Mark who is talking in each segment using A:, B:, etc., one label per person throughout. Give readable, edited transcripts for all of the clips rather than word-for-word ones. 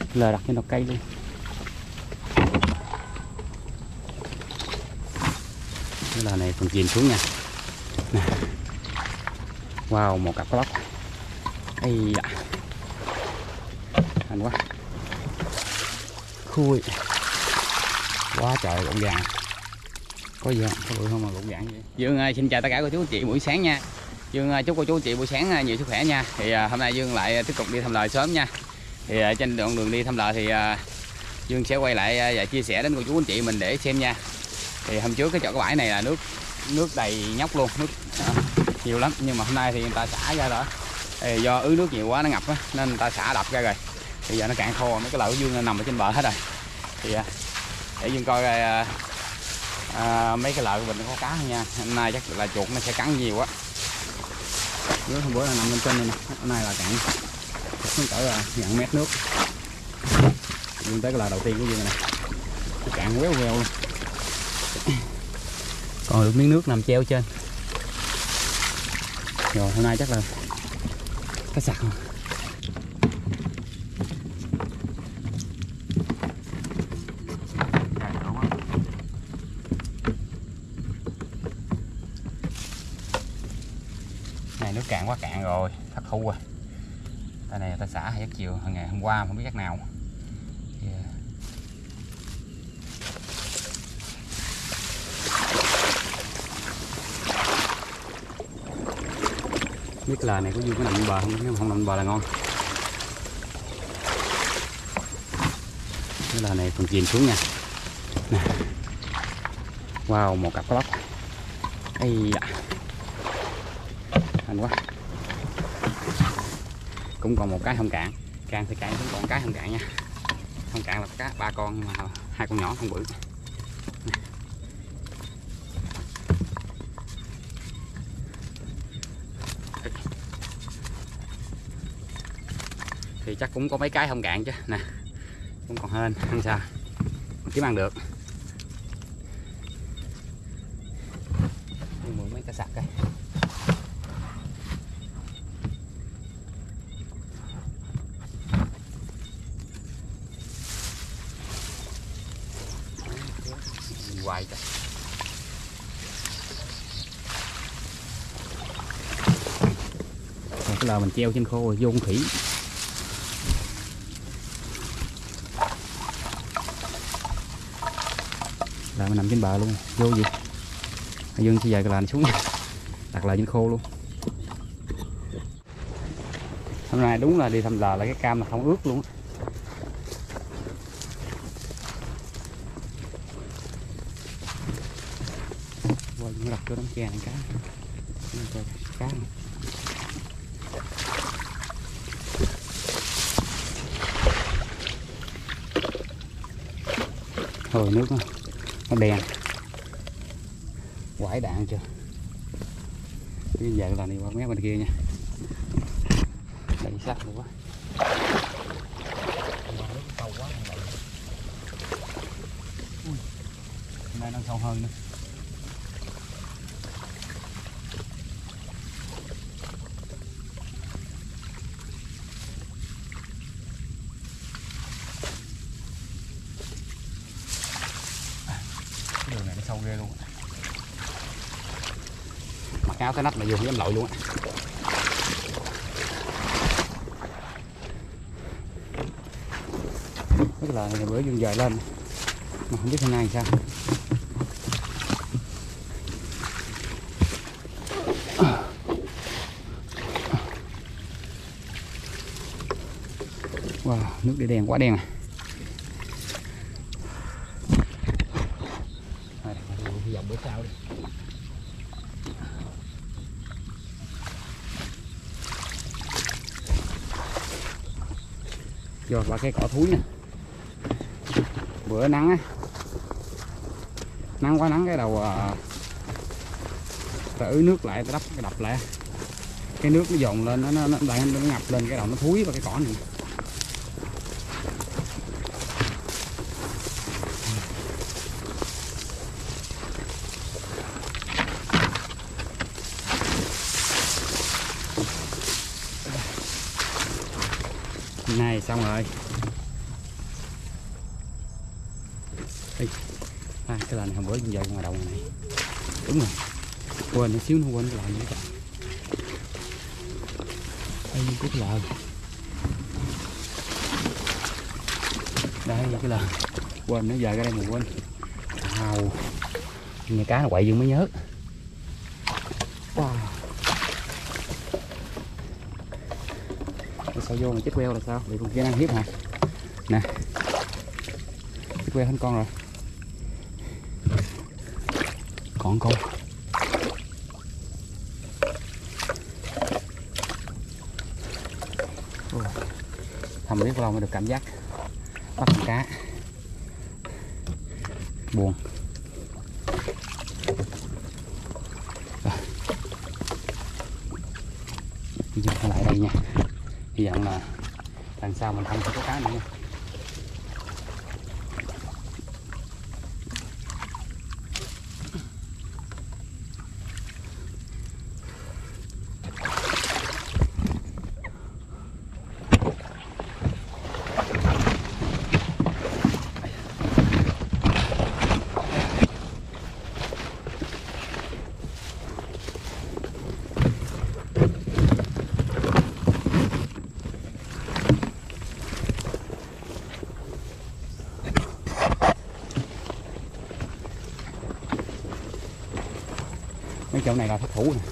A: lờ đặt trên đầu cây luôn. Cái lờ này còn chìm xuống nha. Nè. Wow, một cặp cá lóc. Ây da. Hành quá. Khui. Quá trời gọn gàng. Có gì không? Có bự không mà gọn gàng vậy? Dương xin chào tất cả cô chú anh chị buổi sáng nha. Dương chúc cô chú anh chị buổi sáng nhiều sức khỏe nha. Thì hôm nay Dương lại tiếp tục đi thăm lời sớm nha. Thì trên đoạn đường đi thăm lời thì Dương sẽ quay lại và chia sẻ đến cô chú anh chị mình để xem nha. Thì hôm trước cái chỗ cái bãi này là nước đầy nhóc luôn, nước nhiều lắm, nhưng mà hôm nay thì người ta xả ra rồi. Thì do ứ nước nhiều quá nó ngập á, nên người ta xả đập ra rồi. Bây giờ nó cạn khô, mấy cái lợn của Dương nằm ở trên bờ hết rồi. Thì để Dương coi mấy cái lợn mình có cá không nha. Hôm nay chắc là chuột nó sẽ cắn nhiều quá. Nước hôm bữa là nằm lên trên này nè, hôm nay là cạn xuống cỡ gần mét nước. Dương tới cái lợn đầu tiên của Dương này nè, nó cạn quéo queo luôn. Còn được miếng nước nằm treo trên. Rồi hôm nay chắc là cá sặc không? Này nước cạn quá cạn rồi, thất thu rồi. Tại này ta xả hay chiều ngày hôm qua không biết chắc nào. Biết cái lờ này có vui có nằm bên bờ không? Nếu không nằm bên bờ là ngon. Cái lờ này còn chìm xuống nha. Nè. Wow, một cặp cá lóc. Ây da. Hành quá. Cũng còn một cái không cạn. Cạn thì cạn, cũng còn cái không cạn nha. Không cạn là cá 3 con nhưng mà 2 con nhỏ không bự. Thì chắc cũng có mấy cái không cạn chứ nè, cũng còn hên ăn sao mình kiếm ăn được. Đi mượn mấy cái sặc coi. Hoài trời. Cái lờ mình treo trên khô rồi vô con khỉ. Là mình nằm trên bờ luôn, vô gì Dương sẽ về cái làn xuống đặt lại trên khô luôn. Hôm nay đúng là đi thăm lờ là cái cam là không ướt luôn. Qua nó đặt chỗ đống tre này cá này. Thôi nước nó đen quải đạn chưa. Bây giờ là đi qua mé bên kia nha, đầy sắt luôn quá. Hôm nay nó sâu hơn nữa. Đường này nó sâu ghê luôn. Mặc áo cái nách mà vô không dám lội luôn á. Cái lờ này bữa Dương dời lên mà không biết hôm nay sao. Wow, nước đi đen quá đen à. Dòng bữa sau đi. Vô qua cái cỏ thúi nè. Bữa nắng á. Nắng quá nắng cái đầu ta ứ nước lại, ta đập lại. Cái nước nó dồn lên nó ngập lên cái đầu nó thúi vào cái cỏ này. Này xong rồi. Cái là này hôm bữa giờ ngoài đầu này. Đúng rồi. Quên nó xíu nó quên cái lờ nữa. Đây cái lờ. Đây cái lờ. Quên nó giờ ra đây mà quên. Wow. Nghe cá nó quậy dương mới nhớ. Wow. Sao vô mà chết queo là sao? Bị con kia ăn hiếp hả? Nè. Chết queo hết con rồi. Còn con. Thầm biết lâu mới được cảm giác bắt con cá. Buồn. Bây giờ lại đây nha. Hy vọng là lần sau mình không sẽ có cá nữa nha. Mấy chỗ này là thất thủ nè.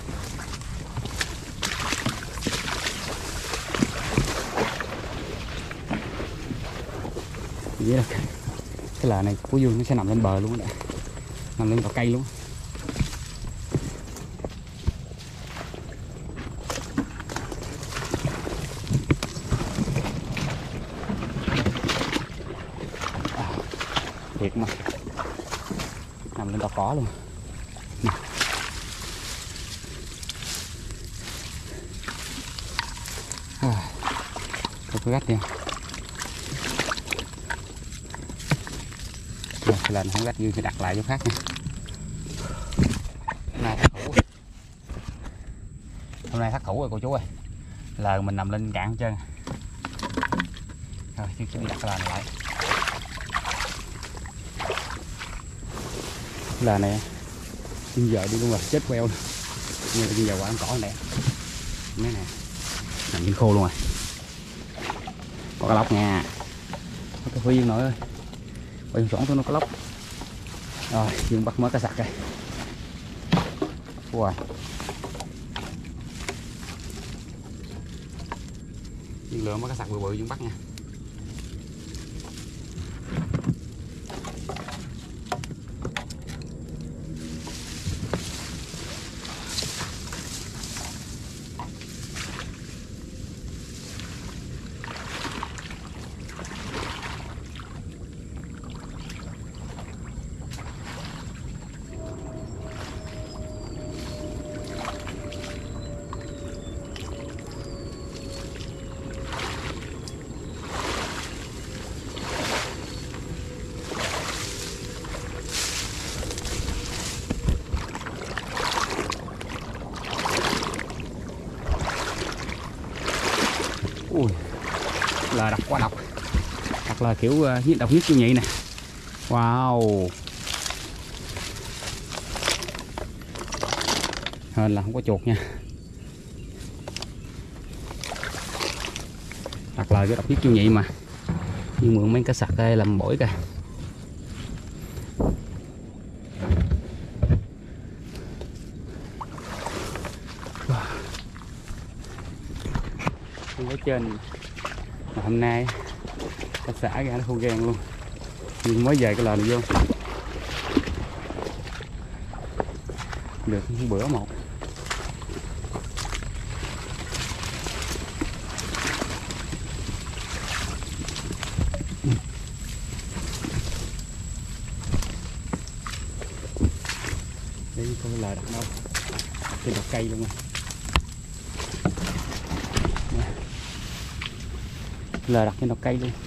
A: Vậy là cái lờ này của Dương nó sẽ nằm lên bờ luôn đó. Nằm lên cỏ cây luôn. Thiệt mà. Nằm lên cỏ cỏ luôn. Nè. Không có gắt nha. Rồi, lên không gắt Dương thì đặt lại chỗ khác nha. Hôm nay thắt thủ rồi cô chú ơi. Lờ mình nằm lên cạn hết trơn. Rồi chứ đi đặt cái lờ này lại. Lờ này bây giờ đi luôn rồi, chết queo. Nhưng mà bây giờ quả ăn cỏ này. Mấy nè. Nằm trên khô luôn rồi. Có cá lóc nha. Có cái phi nội ơi. Bây giờ tôi nó có lóc. Rồi Dương bắt mới cá sặc đây. Wow. Dương lựa mới cá sặc bự bự Dương bắt nha. Ui, lờ độc quá độc. Thật là kiểu độc nhất kiểu nhị nè. Wow. Hên là không có chuột nha. Thật là cái độc nhất kiểu nhị mà. Nhưng mượn mấy cá sặc đây làm bổi kìa. Ở trên mà hôm nay ta xả ra nó khô gan luôn. Nhưng mới về cái lờ này vô được bữa một. Đây con lờ đặt đâu trên đầu cây luôn rồi. Lờ đặt trên đầu cây luôn.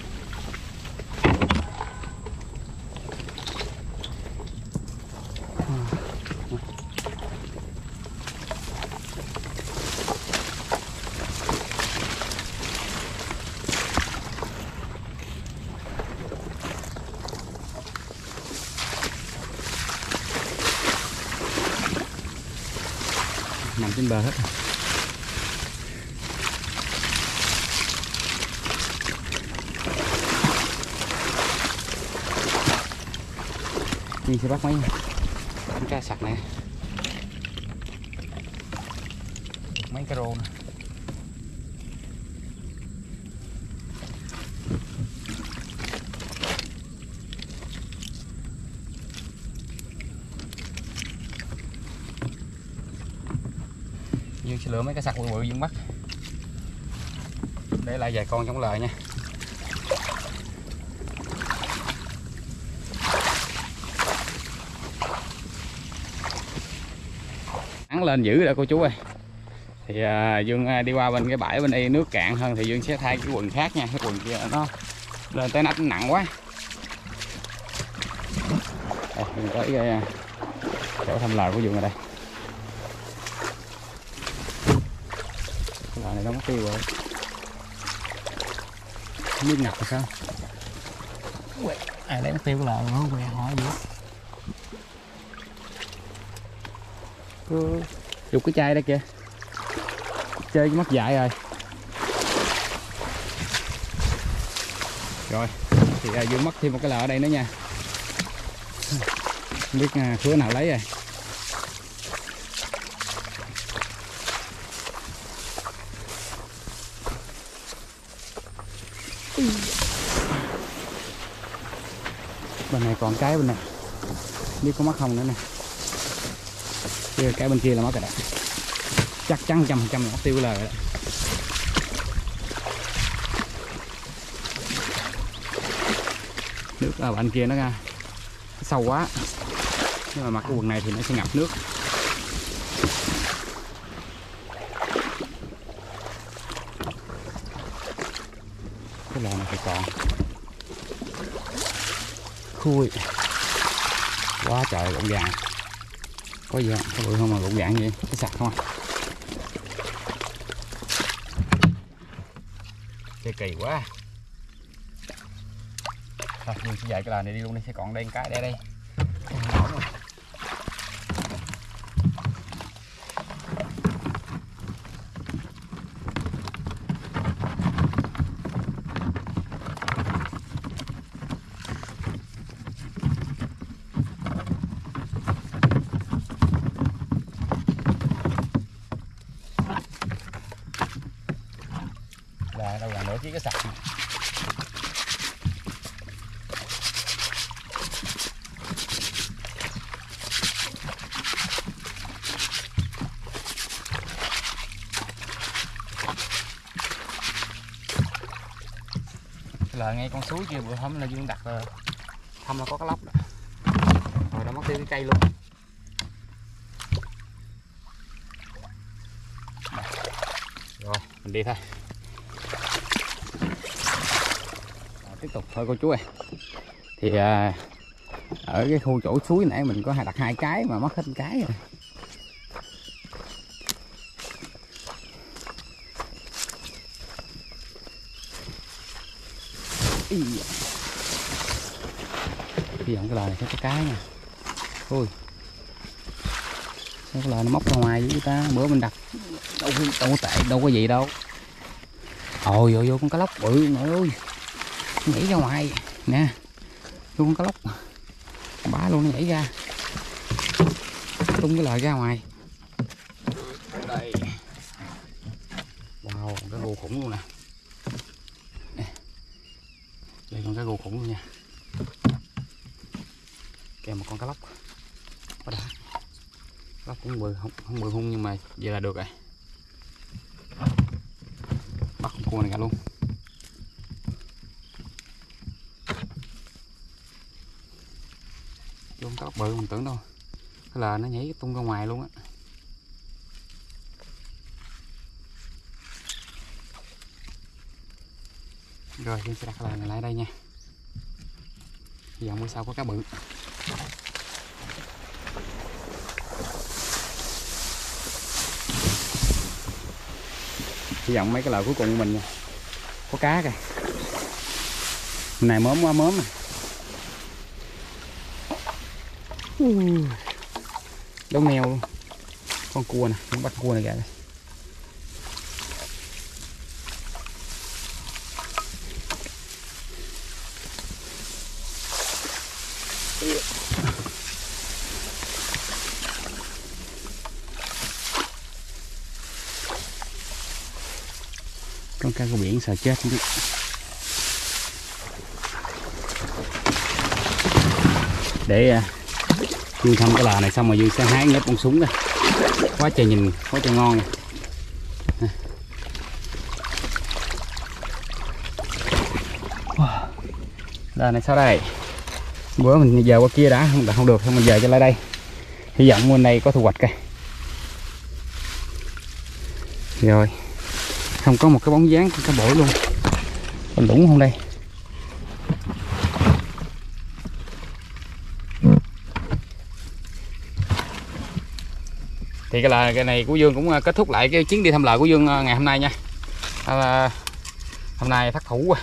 A: trên bờ hết. Mình sẽ bắt mấy cá sặc này, mấy cái rô nữa. Dương sẽ lựa mấy cái sặc bự bự Dương bắt, để lại vài con trong lời nha. Nắng lên dữ rồi cô chú ơi. Thì Dương đi qua bên cái bãi bên đây nước cạn hơn thì Dương sẽ thay cái quần khác nha, cái quần kia nó lên tới nách nặng quá. Đây, mình tới cái chỗ thăm lời của Dương ở đây. Cái lời này nó mất tiêu rồi, không biết ngập rồi sao. Ai lấy mất tiêu cái lời nó quẹ hỏi gì. Chụp cái chai đây kìa, chơi cái mắt dại rồi. Rồi thì Dương mất thêm một cái lợ ở đây nữa nha, không biết khứa nào lấy rồi. Bên này còn cái bên này, biết có mất không nữa nè. Cái bên kia là mất rồi đó, chắc chắn 100% là tiêu lời rồi đó. Nước ở bên kia nó ra sâu quá, nhưng mà mặc cái quần này thì nó sẽ ngập nước. Cái lò này thì còn khui quá trời gọn gàng. Có gì không? Có bự không mà gọn gàng vậy? Cái sặc không à? Chơi kỳ quá. Thôi mình sẽ dạy cái lò này đi luôn đi, sẽ còn đây cái đây. Đâu là nửa cái sặc này. Là ngay con suối kia bữa hôm là Dương đặt là thăm là có cái lóc đó. Rồi đã mất tiêu cái cây luôn. Rồi mình đi thôi. Tiếp tục thôi cô chú ơi. Thì ở cái khu chỗ suối nãy mình có đặt 2 cái mà mất hết 1 cái rồi. Bây giờ cái lời này sẽ có cái nha. Ui, sao cái lời nó móc ra ngoài với ta. Bữa mình đặt đâu tệ, đâu có gì đâu. Ôi vô con cá lóc bự nội ơi, nhảy ra ngoài nè, vô con cá lóc bả luôn, nó nhảy ra tung cái lời ra ngoài. Đây, wow, cái gù khủng luôn nè. Đây con cá gù khủng luôn nha, kèm một con cá lóc. Có đã, lóc cũng bự, không bự hung nhưng mà giờ là được rồi. Bắt con cua này ra luôn. Vô con cá lóc bự mình tưởng đâu, cái là nó nhảy tung ra ngoài luôn á. Rồi chúng sẽ đặt cái lời này lại đây nha. Hy vọng bữa sau có cá bự. Hy vọng mấy cái lời cuối cùng của mình nha, có cá kìa. Hôm nay mớm quá mớm à. Đấu mèo luôn. con cua nè, muốn bắt cua này kìa. Con cá của biển sợ chết không biết. Để Dương thăm cái lò này xong rồi Dương sẽ hái nhấp con súng ra. Quá trời nhìn, quá trời ngon nè. Lò này sao đây? Bữa mình giờ qua kia đã không được, xong mình giờ cho lại đây. Hy vọng bên đây có thu hoạch cây. Rồi, không có một cái bóng dáng con cá bổi luôn. Còn đúng không đây? Thì cái này của Dương cũng kết thúc lại cái chuyến đi thăm lò của Dương ngày hôm nay nha. Hôm nay thất thủ quá.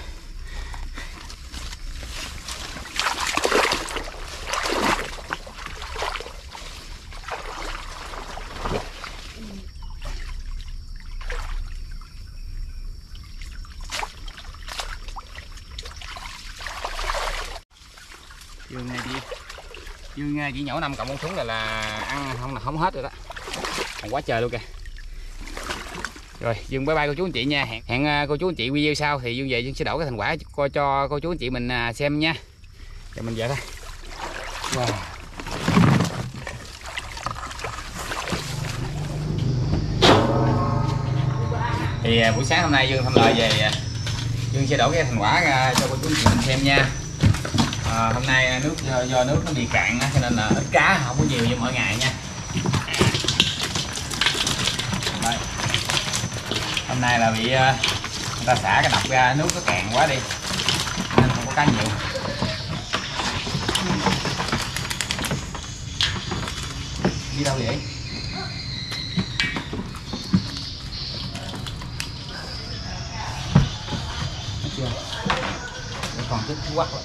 A: Dương chỉ nhổ 5 cộng con súng là ăn không hết rồi đó, còn quá trời luôn kìa. Rồi Dương bye bye cô chú anh chị nha, hẹn cô chú anh chị video sau thì Dương về Dương sẽ đổ cái thành quả coi cho cô chú anh chị mình xem nha. Rồi mình về thôi. Wow. Thì buổi sáng hôm nay Dương thăm lời về, Dương sẽ đổ cái thành quả cho cô chú anh chị mình xem nha. Hôm nay nước do nước nó bị cạn cho nên là ít cá không có nhiều như mỗi ngày nha. Đây. Hôm nay là bị người ta xả cái đập ra, nước nó cạn quá đi nên không có cá nhiều. Đi đâu vậy? Thấy chưa? Để còn chút quắc rồi.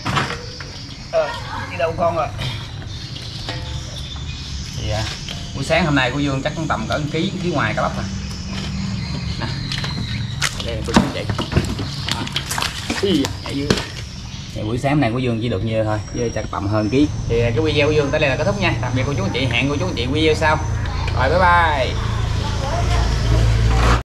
A: Đi đâu con rồi? Thì buổi sáng hôm nay của Dương chắc cũng tầm cỡ 1 ký ngoài cá bắp rồi. Nè. Đây tôi cũng chạy. Thì buổi sáng này của Dương chỉ được như thôi, chứ chắc tầm hơn ký. Thì cái video của Dương tới đây là kết thúc nha. Tạm biệt cô chú anh chị, hẹn cô chú anh chị video sau. Rồi bye bye.